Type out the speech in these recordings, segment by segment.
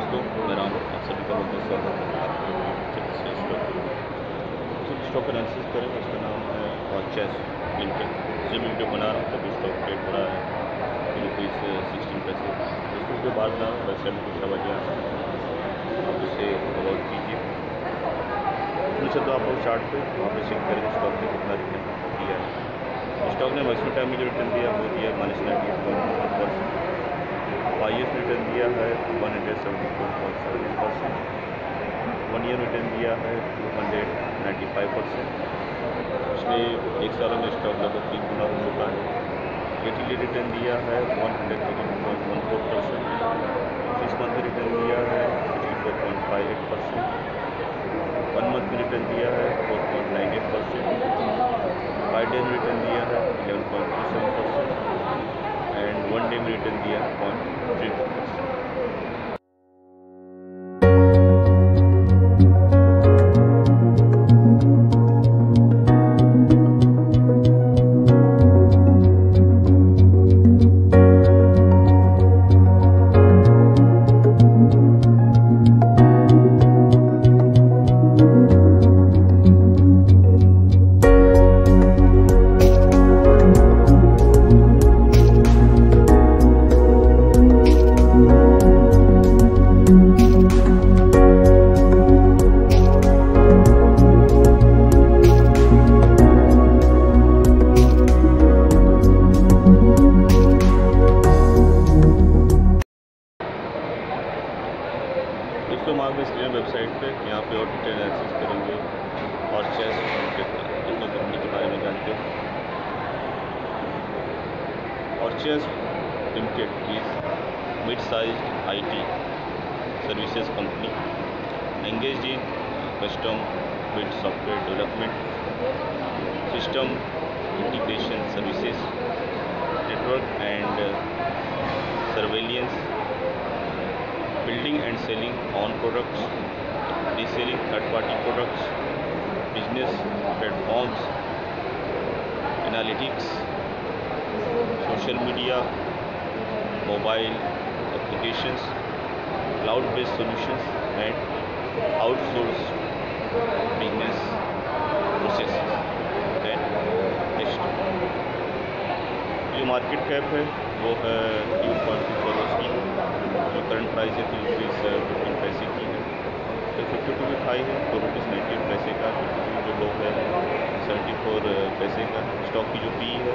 दोस्तों, मेरा नाम आप सभी का बहुत बहुत स्वागत है आपके यूट्यूब चैनल स्टॉक जिस स्टॉक एनालिसिस करें उसका नाम है ऑर्चेस लिमिटेड। जो वीडियो बना रहा हूँ तभी स्टॉक ट्रेड हो रहा है ₹16 दोस्तों। वीडियो बाहर बना रहा हूँ, वेबसाइट में कुछ आवाज़ें आ सकती हैं, आप उसे अवॉइड कीजिए। उसमें चलते आप लोग चार्ट पे वहाँ पे चेक करेंगे स्टॉक ने कितना रिटर्न दिया है। स्टॉक ने मैक्सिमम टाइम में जो रिटर्न दिया वो दिया -98.1%। 5 ईयर्स में रिटर्न दिया है 174.78%। 1 ईयर रिटर्न दिया है 295%। पिछले एक साल में स्टॉक लगभग 3 गुना हो चुका है। ईयरली रिटर्न दिया है 113.14%। 6 मंथ में रिटर्न दिया है 64.58%। 1 मंथ में रिटर्न दिया है 4.98%। 5 डेज में रिटर्न दिया है 11.27% एंड 1 डे में रिटर्न दिया है 0.32%। दोस्तों, हम आपके स्क्रीन वेबसाइट पे यहाँ पे और डिटेल एनालिसिस करेंगे और चेस लिमिटेड का जितने कंपनी के बारे में जानते हैं। और chase limited is mid size IT services company engaged in custom built software development, system integration services, network and surveillance, building and selling own products, reselling third-party products, business platforms, analytics, social media, mobile applications, cloud-based solutions, and outsourced business processes. Then next, जो market cap है वो है 2.2 करोड़ की। जो current price है ₹3.15 की है। तो 52 वीक हाई है ₹4.98 का। 52 जो लो है 74 का। स्टॉक की जो पी है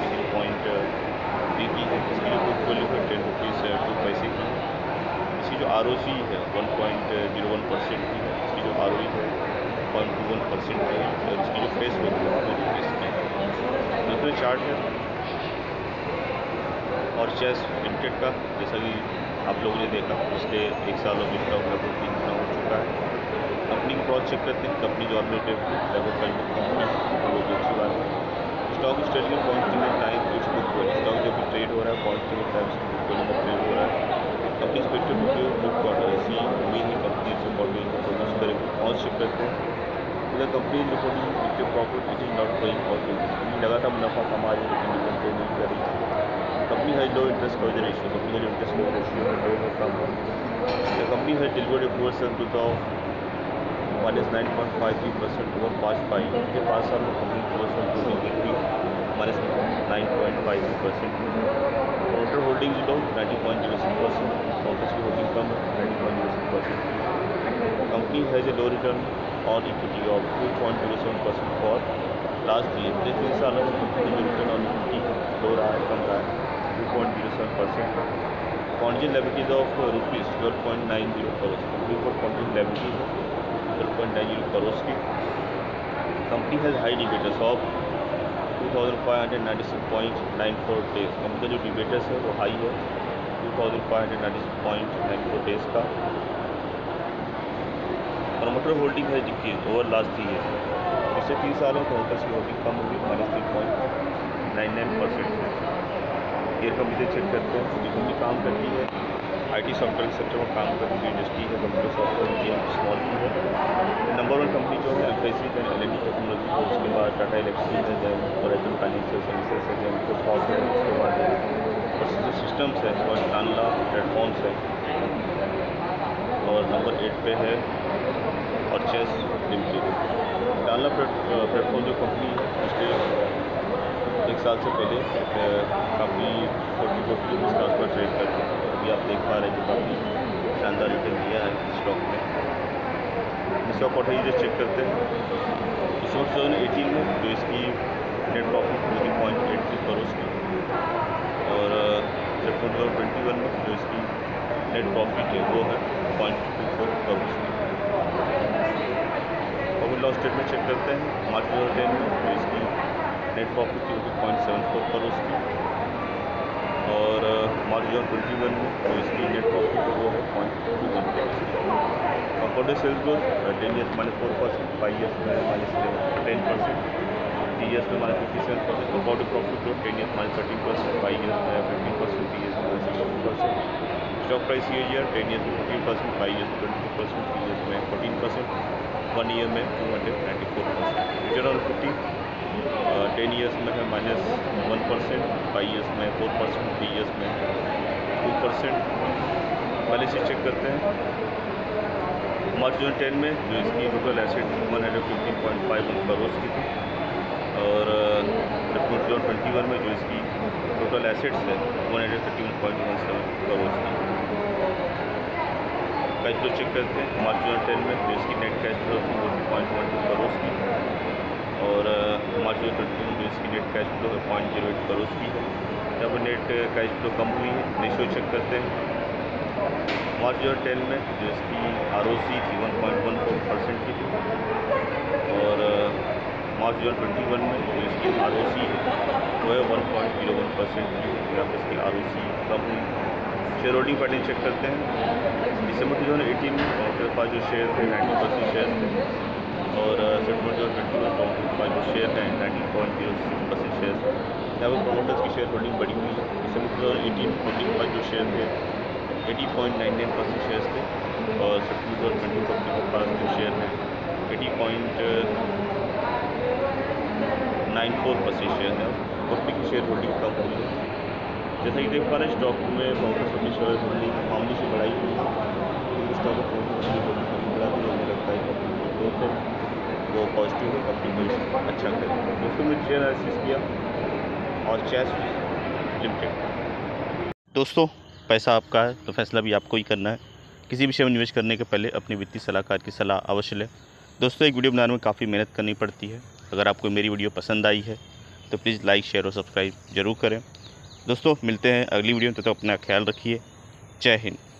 43.3 की है। इसकी जो बुक वैल्यू है ₹10.02 की है। इसकी जो ROC है 1.01% की है। इसकी जो ROE है 0.21% की है और इसकी जो फेस वैल्यू है ₹2 की है। दूसरा चार्ट है और चेस लिमिटेड का, जैसा कि आप लोगों ने देखा पिछले एक सालों में स्टॉक लगभग 3 गुना हो चुका है। कंपनी की ग्रोथ चेक करते हैं। कंपनी जो ऑलरेडी लगभग पहले कंपनी है तो वो भी अच्छी बात है। Stock is trading 0.38 time its book value. Stock जो भी ट्रेड हो रहा है 0.38 टाइम्स की बुक वैल्यू में ट्रेड हो रहा है। Company expected to give good quarter. ऐसी उम्मीद है कंपनी अच्छे क्वार्टर प्रोड्यूस करेगी। कौन चेक करते हैं the company reporting with profit it is not going positive. Company लगातार मुनाफा कमा रही है लेकिन डिविडेंड पे नहीं कर रही है। कंपनी है low interest coverage ratio. Company का जो इंटरेस्ट कवरेज रेशियो है लो है, कम है। द कंपनी है delivered a poor sales growth of -9.53% over past 5 year. पिछले 5 साल में कंपनी पुअर सेल्स ग्रोथ जो थी -9.53% की है। Promoter holding low 90.06%। प्रमोटर्स की होल्डिंग कम है 90.06% की है। Company has a low return on equity of 2.07% for last year. पिछले 3 सालों में कंपनी का जो रिटर्न ऑन इक्विटी है लो रहा है, कम रहा है, 2.07% है। Contingent liabilities of ₹12.90 crore. Company को कॉन्टिजेंट लायबिलिटी है 12.90 करोड़ की। Company has high debtors of 2596.94 days. Company का जो डिबेटर्स है वो हाई है 2596.94 डेज का। प्रमोटर होल्डिंग है डिक्रीज ओवर लास्ट 3 ईयर। पिछले 3 सालों में प्रमोटर्स की होल्डिंग कम हुई -3.99% है। ईयर कंपनी से चेक करते हैं। जो कंपनी काम करती है IT सॉफ्टवेयर के सेक्टर में काम करती है। इंडस्ट्री है कंप्यूटर सॉफ्टवेयर मीडियम स्मॉल की है। नंबर 1 कंपनी जो है एम्फेसिस एंड L&T टेक्नोलॉजी है। उसके बाद टाटा इलेक्ट्रिक है, देन ओरेकल फाइनेंशियल सर्विसेज है, देन कोफॉस है, उसके बाद प्रोसीजर सिस्टम्स है, उसके बाद टानला प्लेटफॉर्म्स है। और नंबर 8 पे है ऑर्चेस लिमिटेड। टाला प्लेटफॉर्म जो कंपनी है पिछले 1 साल से पहले काफ़ी 40 रुपीज़ के आसपास ट्रेड करती है। अभी आप देख पा रहे हैं कि काफ़ी शानदार रिटर्न दिया है स्टॉक में। इसका क्वार्टर जो चेक करते हैं, इस वर्ष 2018 में जो इसकी नेट प्रॉफिट वो थी 0.83 करोड़ की, और सितंबर 2021 में जो इसकी नेट प्रॉफिट है वो है 0.24 करोड़ की। प्रॉफिट लॉस स्टेटमेंट चेक करते हैं, मार्च 2010 में जो इसकी नेट प्रॉफिट थी वो थी 0.74 करोड़ की, और मार्च 2021 में जो इसकी नेट प्रॉफिट है वो है 0.21 करोड़ की। Compounded sales growth 10 years -4%, 5 years में -10%, 3 ईयर्स में -57%। Compounded profit growth 10 years -13%, 5 years में 15%, 3 ईयर्स में -16%। स्टॉक प्राइस CAGR 10 ईयर्स में 15%, 5 ईयर्स में 22%, 3 ईयर्स में 14%, 1 ईयर में 294%। रिटर्न ऑन इक्विटी 10 ईयर्स में है -1%, 5 ईयर्स में 4%, 3 ईयर्स में 2%। बैलेंस शीट चेक करते हैं, मार्च 2010 में जो इसकी टोटल एसेट 115.51 करोड़ की थी, और सितंबर 2021 में जो इसकी टोटल एसेट्स है 131.17 करोड़ की। कैश फ्लो चेक करते हैं, मार्च 2010 में जो इसकी नेट कैश फ्लो थी वो थी 0.12 करोड़ की, और मार्च 2021 में जो इसकी नेट कैश फ्लो है 0.08 करोड़ की है। यहाँ पर नेट कैश फ्लो कम हुई है। रेशियो चेक करते हैं, मार्च 2010 में जो इसकी ROC थी 1.14% की थी, और मार्च 2021 में जो इसकी ROC है वो है 1.01% की है। यहाँ पर इसकी ROC कम हुई। शेयर होल्डिंग पैटर्न चेक करते हैं, दिसंबर 2018 में प्रमोटर के पास जो शेयर थे 90% शेयर थे, और सितंबर 2021 प्रमोटर के पास जो शेयर हैं 19.06% शेयर थे। यहाँ पर प्रमोटर्स की शेयर होल्डिंग बढ़ी हुई है। दिसंबर 2018 में पब्लिक के पास जो शेयर थे 80.99% शेयर्स थे, और सितंबर 2020 पब्लिक के पास जो शेयर हैं 80.94% शेयर हैं। पब्लिक की शेयर होल्डिंग कम हुई है। जैसा कि देख पा रहे हैं, स्टॉक में प्रमोटर्स अपनी शेयर होल्डिंग मामूली से बढ़ाई हुई है, क्योंकि स्टॉक में प्रमोटर्स अपनी होल्डिंग काफ़ी बढ़ा दी है। उन्हें लगता है कंपनी की ग्रोथ है वो पॉजिटिव है, कंपनी भविष्य अच्छा करेगी। दोस्तों मैंने शेयर एनालिसिस किया और चेस लिमिटेड। दोस्तों पैसा आपका है तो फैसला भी आपको ही करना है। किसी भी शेयर में निवेश करने के पहले अपने वित्तीय सलाहकार की सलाह अवश्य लें। दोस्तों एक वीडियो बनाने में काफ़ी मेहनत करनी पड़ती है। अगर आपको मेरी वीडियो पसंद आई है तो प्लीज़ लाइक शेयर और सब्सक्राइब ज़रूर करें। दोस्तों मिलते हैं अगली वीडियो में, तब तक अपना ख्याल रखिए। जय हिंद।